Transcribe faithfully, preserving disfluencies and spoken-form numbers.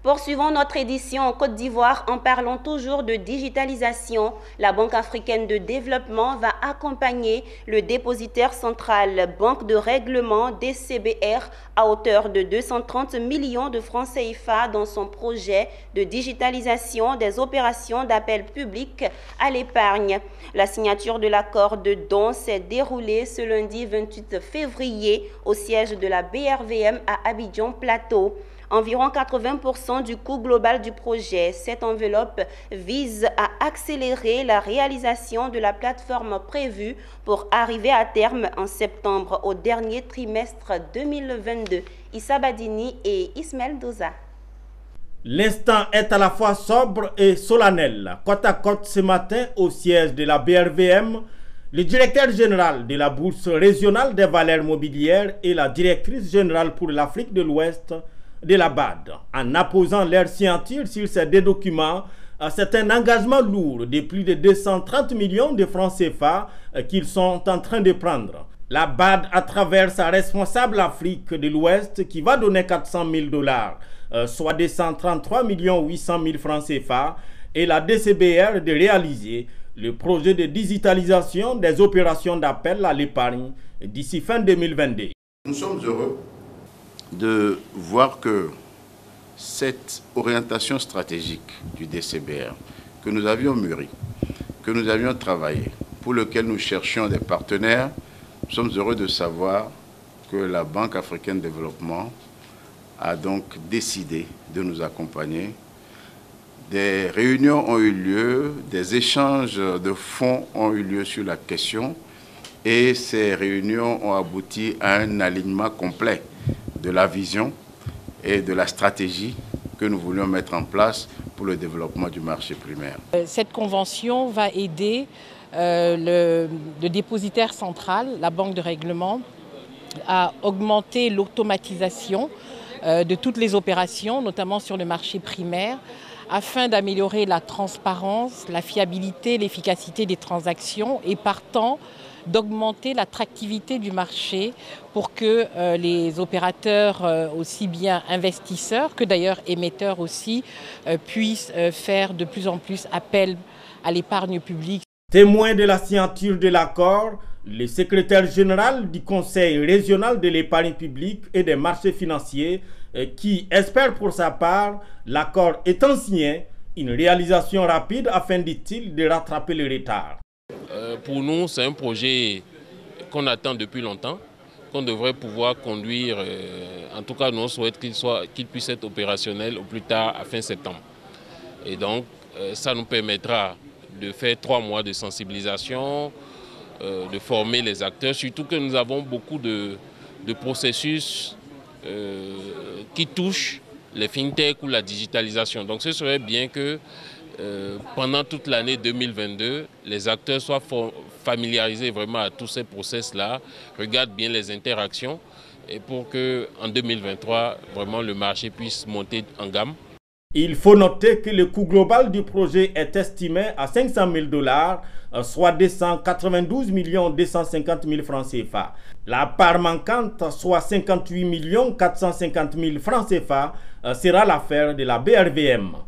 Poursuivons notre édition en Côte d'Ivoire en parlant toujours de digitalisation. La Banque africaine de développement va accompagner le dépositaire central Banque de règlement D C B R à hauteur de deux cent trente millions de francs C F A dans son projet de digitalisation des opérations d'appel public à l'épargne. La signature de l'accord de don s'est déroulée ce lundi vingt-huit février au siège de la B R V M à Abidjan Plateau. Environ quatre-vingts pour cent du coût global du projet. Cette enveloppe vise à accélérer la réalisation de la plateforme prévue pour arriver à terme en septembre au dernier trimestre deux mille vingt-deux. Issa Badini et Ismaël Doza. L'instant est à la fois sobre et solennel. Côte à côte ce matin au siège de la B R V M, le directeur général de la Bourse régionale des valeurs mobilières et la directrice générale pour l'Afrique de l'Ouest de la B A D. En apposant leur signature sur ces deux documents, c'est un engagement lourd de plus de deux cent trente millions de francs C F A qu'ils sont en train de prendre. La B A D, à travers sa responsable Afrique de l'Ouest, qui va donner quatre cent mille dollars, soit deux cent trente-trois millions huit cent mille francs C F A, et la D C B R de réaliser le projet de digitalisation des opérations d'appel à l'épargne d'ici fin deux mille vingt-deux. Nous sommes heureux de voir que cette orientation stratégique du D C B R que nous avions mûri, que nous avions travaillé, pour lequel nous cherchions des partenaires, nous sommes heureux de savoir que la Banque africaine de développement a donc décidé de nous accompagner. Des réunions ont eu lieu, des échanges de fonds ont eu lieu sur la question et ces réunions ont abouti à un alignement complet de la vision et de la stratégie que nous voulions mettre en place pour le développement du marché primaire. Cette convention va aider euh, le, le dépositaire central, la Banque de règlement, à augmenter l'automatisation euh, de toutes les opérations, notamment sur le marché primaire, afin d'améliorer la transparence, la fiabilité, l'efficacité des transactions et partant d'augmenter l'attractivité du marché pour que euh, les opérateurs, euh, aussi bien investisseurs que d'ailleurs émetteurs aussi, euh, puissent euh, faire de plus en plus appel à l'épargne publique. Témoin de la signature de l'accord, le secrétaire général du Conseil régional de l'épargne publique et des marchés financiers euh, qui espère pour sa part, l'accord étant signé, une réalisation rapide afin, dit-il, de rattraper le retard. Euh, pour nous, c'est un projet qu'on attend depuis longtemps, qu'on devrait pouvoir conduire, euh, en tout cas nous on souhaite qu'il soit, qu'il puisse être opérationnel au plus tard à fin septembre. Et donc euh, ça nous permettra de faire trois mois de sensibilisation, euh, de former les acteurs, surtout que nous avons beaucoup de, de processus euh, qui touchent les fintech ou la digitalisation. Donc ce serait bien que Euh, pendant toute l'année deux mille vingt-deux, les acteurs soient familiarisés vraiment à tous ces process-là, regardent bien les interactions et pour qu'en deux mille vingt-trois, vraiment le marché puisse monter en gamme. Il faut noter que le coût global du projet est estimé à cinq cent mille dollars, soit deux cent quatre-vingt-douze millions deux cent cinquante mille francs C F A. La part manquante, soit cinquante-huit millions quatre cent cinquante mille francs C F A, sera l'affaire de la B R V M.